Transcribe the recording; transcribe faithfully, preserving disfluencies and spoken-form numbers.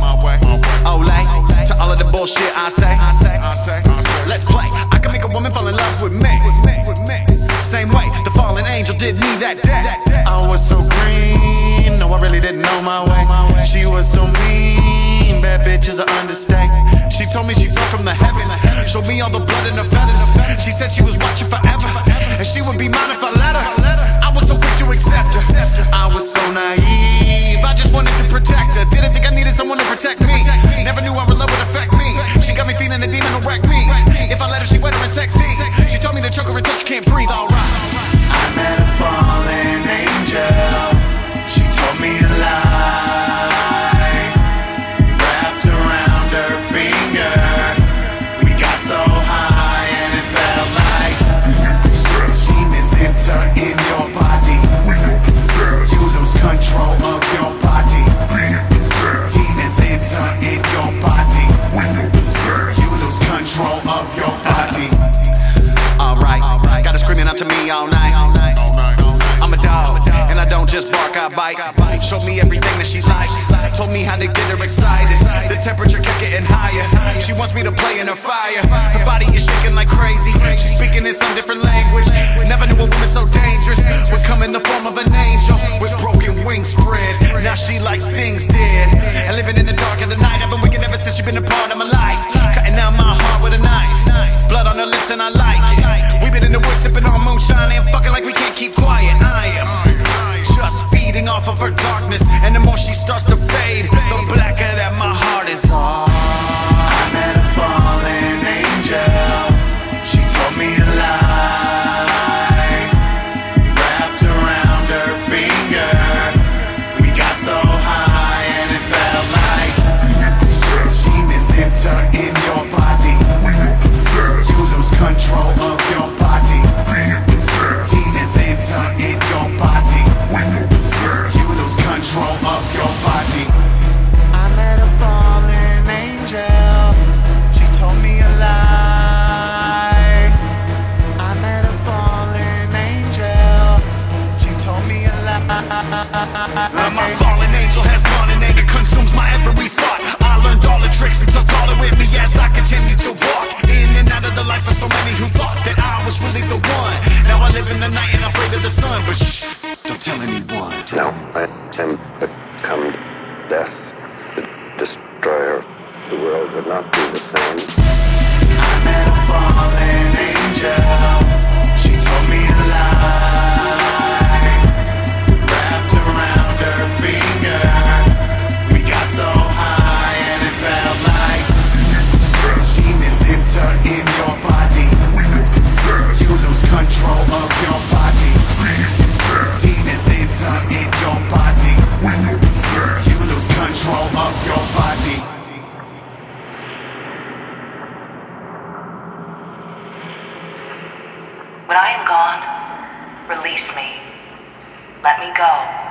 Olay, to all of the bullshit I say, let's play. I can make a woman fall in love with me. Same way the fallen angel did me that day. I was so green, no I really didn't know my way. She was so mean, bad bitch is an understatement. She told me she fell from the heavens, showed me all the blood in her feathers. She said she was watching forever, and she would be mine if I let her. I was so quick to accept her, I was so naive. I just wanted to protect her, didn't think I needed someone to protect me. Never knew how her love would affect me. She got me feeling the demon who wrecked me. If I let her, she wetter and sexy. She told me to choke her until she can't breathe. Alright. I met a fallen angel. She told me a lie, wrapped around her finger. We got so high and it felt like demons enter in your body. You lose control of your body. Demons enter in your body. You lose control of your body. Alright, got her screaming out to me all night. I'm a dog, and I don't just bark, I bite. Showed me everything that she likes, told me how to get her excited. The temperature kept getting higher. She wants me to play in her fire. Her body is shaking like crazy. She's speaking in some different language. Never knew a woman so dangerous would come in the form of an angel with broken wings spread. Now she likes things dead and living in the dark of the night. I've been wicked ever since she's been a part of my life, cutting out my heart with a knife. Blood on her lips and I like it. We've been in the woods sipping on moonshine and fucking like we can't keep quiet. I am just feeding off of her darkness, and the more she starts to fade, the blacker that my heart is. Oh, I met a fallen angel. She told me a lie, wrapped around her finger. We got so high and it felt like demons enter in your body. You lose control of your body. Demons enter in your body. You lose control of your body. I met a fallen angel. She told me a lie. I met a fallen angel. She told me a lie. My fallen angel has gone and anger consumes my every thought. I learned all the tricks and took all it with me as I continue to walk in and out of the life of so many who thought that I was really the one. Now I live in the night and I'm afraid of the sun, but shh, don't tell anyone. Now let him become death, the destroyer. The world would not be the same. I met a fallen angel. She told me a lie, wrapped around her finger. We got so high and it felt like demons enter in your body. You lose control of your body. Demons enter in your body. You lose control of your body. When I am gone, release me. Let me go.